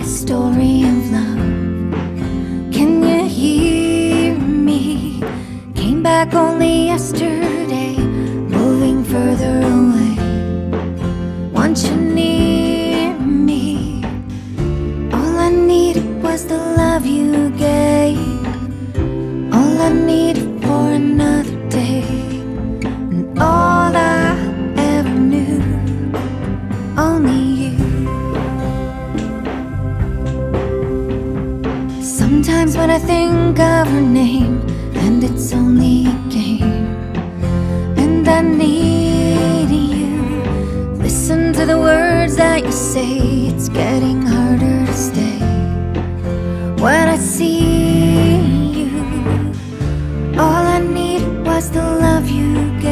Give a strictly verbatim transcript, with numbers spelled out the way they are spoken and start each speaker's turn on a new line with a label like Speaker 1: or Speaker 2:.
Speaker 1: story of love. Can you hear me? Came back only yesterday, moving further away. Want you near me. All I needed was the love you gave. All I needed for another day. And all I ever knew, only you. Sometimes when I think of her name, and it's only a game, and I need you. Listen to the words that you say, it's getting harder to stay. When I see you, all I needed was the love you gave.